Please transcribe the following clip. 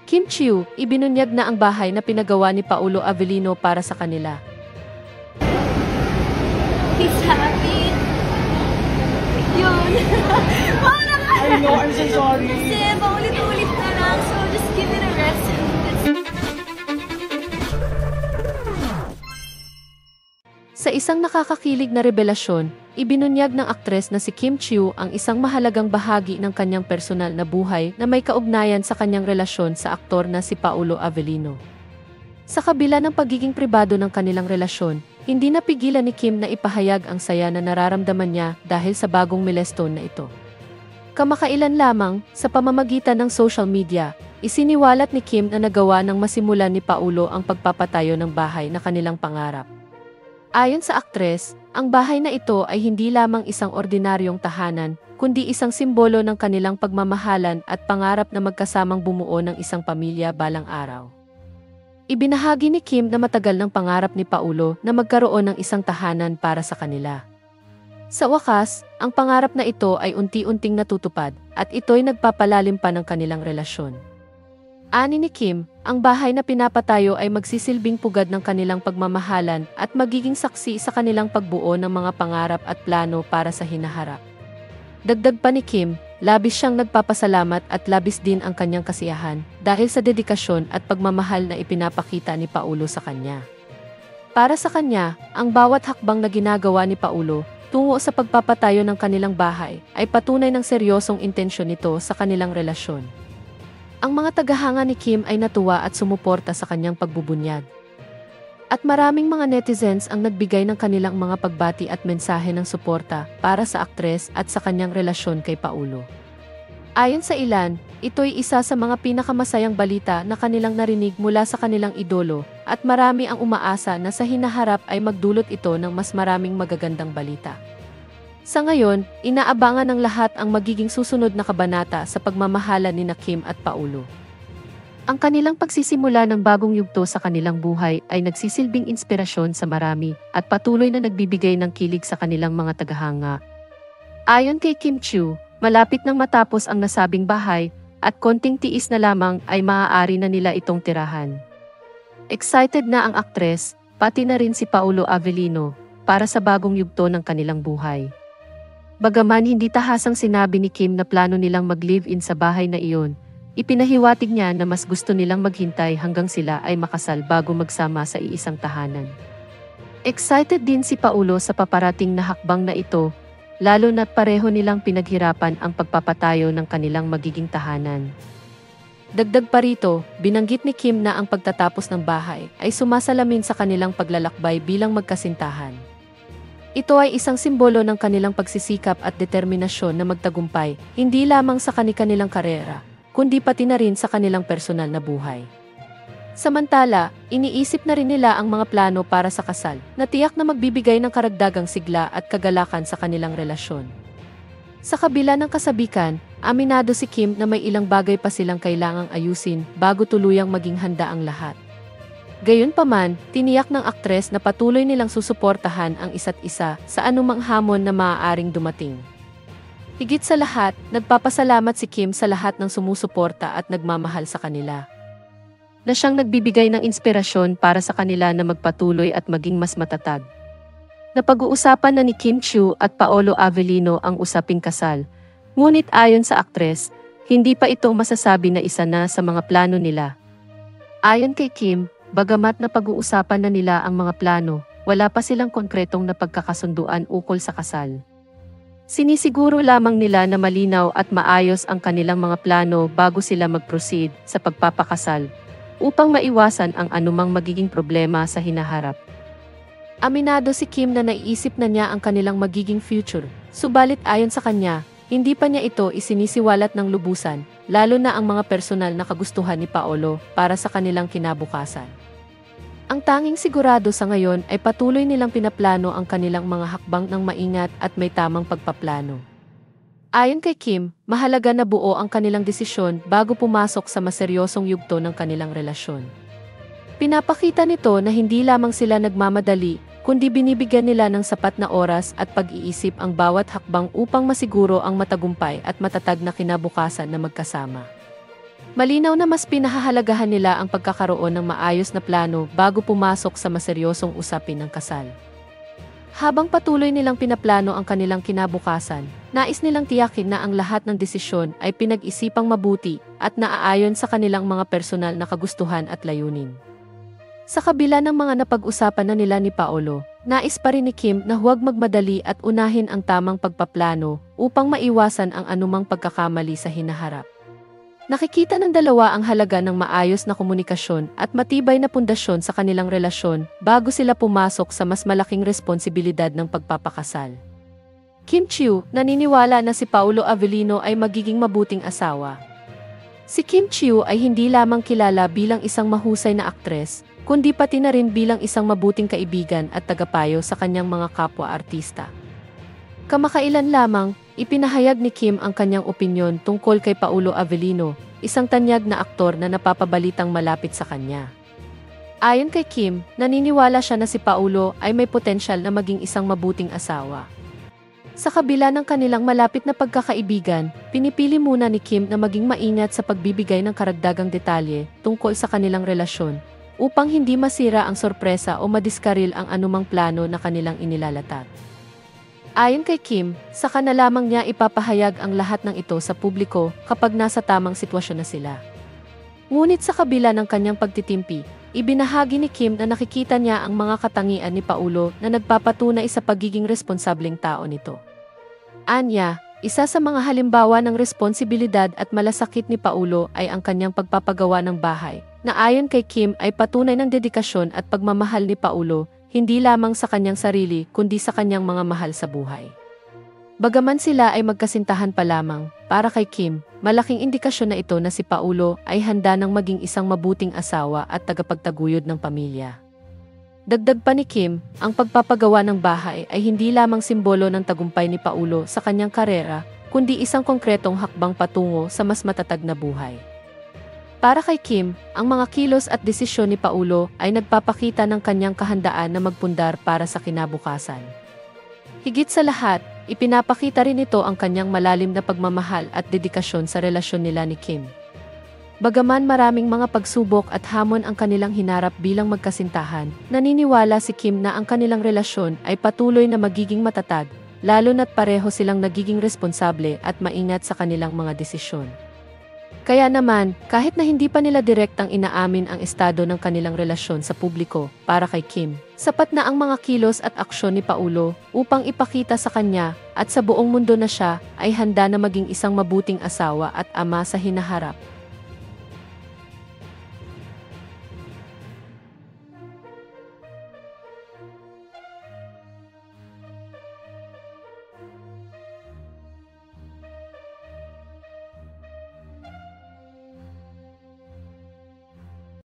Kim Chiu, ibinunyag na ang bahay na pinagawa ni Paolo Avellino para sa kanila. He's happy. Yun. I know, I'm so sorry. Kasi paulit-ulit na lang, so just give it a rest. Sa isang nakakakilig na revelasyon, ibinunyag ng aktres na si Kim Chiu ang isang mahalagang bahagi ng kanyang personal na buhay na may kaugnayan sa kanyang relasyon sa aktor na si Paolo Avellino. Sa kabila ng pagiging pribado ng kanilang relasyon, hindi napigilan ni Kim na ipahayag ang saya na nararamdaman niya dahil sa bagong milestone na ito. Kamakailan lamang, sa pamamagitan ng social media, isiniwalat ni Kim na nagawa ng masimulan ni Paolo ang pagpapatayo ng bahay na kanilang pangarap. Ayon sa aktres, ang bahay na ito ay hindi lamang isang ordinaryong tahanan, kundi isang simbolo ng kanilang pagmamahalan at pangarap na magkasamang bumuo ng isang pamilya balang araw. Ibinahagi ni Kim na matagal ng pangarap ni Paolo na magkaroon ng isang tahanan para sa kanila. Sa wakas, ang pangarap na ito ay unti-unting natutupad at ito'y nagpapalalim pa ng kanilang relasyon. Ani ni Kim, ang bahay na pinapatayo ay magsisilbing pugad ng kanilang pagmamahalan at magiging saksi sa kanilang pagbuo ng mga pangarap at plano para sa hinaharap. Dagdag pa ni Kim, labis siyang nagpapasalamat at labis din ang kanyang kasiyahan dahil sa dedikasyon at pagmamahal na ipinapakita ni Paolo sa kanya. Para sa kanya, ang bawat hakbang na ginagawa ni Paolo tungo sa pagpapatayo ng kanilang bahay ay patunay ng seryosong intensyon nito sa kanilang relasyon. Ang mga tagahanga ni Kim ay natuwa at sumuporta sa kanyang pagbubunyag. At maraming mga netizens ang nagbigay ng kanilang mga pagbati at mensahe ng suporta para sa aktres at sa kanyang relasyon kay Paolo. Ayon sa ilan, ito'y isa sa mga pinakamasayang balita na kanilang narinig mula sa kanilang idolo at marami ang umaasa na sa hinaharap ay magdulot ito ng mas maraming magagandang balita. Sa ngayon, inaabangan ng lahat ang magiging susunod na kabanata sa pagmamahalan ni Kim at Paolo. Ang kanilang pagsisimula ng bagong yugto sa kanilang buhay ay nagsisilbing inspirasyon sa marami at patuloy na nagbibigay ng kilig sa kanilang mga tagahanga. Ayon kay Kim Chiu, malapit nang matapos ang nasabing bahay at konting tiis na lamang ay maaari na nila itong tirahan. Excited na ang aktres, pati na rin si Paolo Avellino, para sa bagong yugto ng kanilang buhay. Bagaman hindi tahasang sinabi ni Kim na plano nilang mag-live-in sa bahay na iyon, ipinahiwatig niya na mas gusto nilang maghintay hanggang sila ay makasal bago magsama sa iisang tahanan. Excited din si Paolo sa paparating na hakbang na ito, lalo na't pareho nilang pinaghirapan ang pagpapatayo ng kanilang magiging tahanan. Dagdag pa rito, binanggit ni Kim na ang pagtatapos ng bahay ay sumasalamin sa kanilang paglalakbay bilang magkasintahan. Ito ay isang simbolo ng kanilang pagsisikap at determinasyon na magtagumpay, hindi lamang sa kanilang karera, kundi pati na rin sa kanilang personal na buhay. Samantala, iniisip na rin nila ang mga plano para sa kasal, na tiyak na magbibigay ng karagdagang sigla at kagalakan sa kanilang relasyon. Sa kabila ng kasabikan, aminado si Kim na may ilang bagay pa silang kailangang ayusin bago tuluyang maging handa ang lahat. Gayunpaman, tiniyak ng aktres na patuloy nilang susuportahan ang isa't isa sa anumang hamon na maaaring dumating. Higit sa lahat, nagpapasalamat si Kim sa lahat ng sumusuporta at nagmamahal sa kanila. Na siyang nagbibigay ng inspirasyon para sa kanila na magpatuloy at maging mas matatag. Napag-uusapan na ni Kim Chiu at Paolo Avellino ang usaping kasal, ngunit ayon sa aktres, hindi pa ito masasabi na isa na sa mga plano nila. Ayon kay Kim, bagamat napag-uusapan na nila ang mga plano, wala pa silang konkretong napagkakasunduan ukol sa kasal. Sinisiguro lamang nila na malinaw at maayos ang kanilang mga plano bago sila mag-proceed sa pagpapakasal, upang maiwasan ang anumang magiging problema sa hinaharap. Aminado si Kim na naiisip na niya ang kanilang magiging future, subalit ayon sa kanya, hindi pa niya ito isinisiwalat ng lubusan, lalo na ang mga personal na kagustuhan ni Paolo para sa kanilang kinabukasan. Ang tanging sigurado sa ngayon ay patuloy nilang pinaplano ang kanilang mga hakbang ng maingat at may tamang pagpaplano. Ayon kay Kim, mahalaga na buo ang kanilang desisyon bago pumasok sa maseryosong yugto ng kanilang relasyon. Pinapakita nito na hindi lamang sila nagmamadali, kundi binibigyan nila ng sapat na oras at pag-iisip ang bawat hakbang upang masiguro ang matagumpay at matatag na kinabukasan na magkasama. Malinaw na mas pinahahalagahan nila ang pagkakaroon ng maayos na plano bago pumasok sa maseryosong usapin ng kasal. Habang patuloy nilang pinaplano ang kanilang kinabukasan, nais nilang tiyakin na ang lahat ng desisyon ay pinag-isipang mabuti at naaayon sa kanilang mga personal na kagustuhan at layunin. Sa kabila ng mga napag-usapan na nila ni Paolo, nais pa rin ni Kim na huwag magmadali at unahin ang tamang pagpaplano upang maiwasan ang anumang pagkakamali sa hinaharap. Nakikita ng dalawa ang halaga ng maayos na komunikasyon at matibay na pundasyon sa kanilang relasyon bago sila pumasok sa mas malaking responsibilidad ng pagpapakasal. Kim Chiu, naniniwala na si Paolo Avellino ay magiging mabuting asawa. Si Kim Chiu ay hindi lamang kilala bilang isang mahusay na aktres, kundi pati na rin bilang isang mabuting kaibigan at tagapayo sa kanyang mga kapwa-artista. Kamakailan lamang, ipinahayag ni Kim ang kanyang opinyon tungkol kay Paolo Avellino, isang tanyag na aktor na napapabalitang malapit sa kanya. Ayon kay Kim, naniniwala siya na si Paolo ay may potensyal na maging isang mabuting asawa. Sa kabila ng kanilang malapit na pagkakaibigan, pinipili muna ni Kim na maging maingat sa pagbibigay ng karagdagang detalye tungkol sa kanilang relasyon, upang hindi masira ang sorpresa o madiskaril ang anumang plano na kanilang inilalatat. Ayon kay Kim, saka na lamang niya ipapahayag ang lahat ng ito sa publiko kapag nasa tamang sitwasyon na sila. Ngunit sa kabila ng kanyang pagtitimpi, ibinahagi ni Kim na nakikita niya ang mga katangian ni Paolo na nagpapatunay sa pagiging responsableng tao nito. Anya, isa sa mga halimbawa ng responsibilidad at malasakit ni Paolo ay ang kanyang pagpapagawa ng bahay, na ayon kay Kim ay patunay ng dedikasyon at pagmamahal ni Paolo, hindi lamang sa kanyang sarili kundi sa kanyang mga mahal sa buhay. Bagaman sila ay magkasintahan pa lamang, para kay Kim, malaking indikasyon na ito na si Paolo ay handa ng maging isang mabuting asawa at tagapagtaguyod ng pamilya. Dagdag pa ni Kim, ang pagpapagawa ng bahay ay hindi lamang simbolo ng tagumpay ni Paolo sa kanyang karera, kundi isang konkretong hakbang patungo sa mas matatag na buhay. Para kay Kim, ang mga kilos at desisyon ni Paolo ay nagpapakita ng kanyang kahandaan na magpundar para sa kinabukasan. Higit sa lahat, ipinapakita rin ito ang kanyang malalim na pagmamahal at dedikasyon sa relasyon nila ni Kim. Bagaman maraming mga pagsubok at hamon ang kanilang hinarap bilang magkasintahan, naniniwala si Kim na ang kanilang relasyon ay patuloy na magiging matatag, lalo na't pareho silang nagiging responsable at maingat sa kanilang mga desisyon. Kaya naman, kahit na hindi pa nila direktang inaamin ang estado ng kanilang relasyon sa publiko, para kay Kim, sapat na ang mga kilos at aksyon ni Paolo upang ipakita sa kanya at sa buong mundo na siya ay handa na maging isang mabuting asawa at ama sa hinaharap.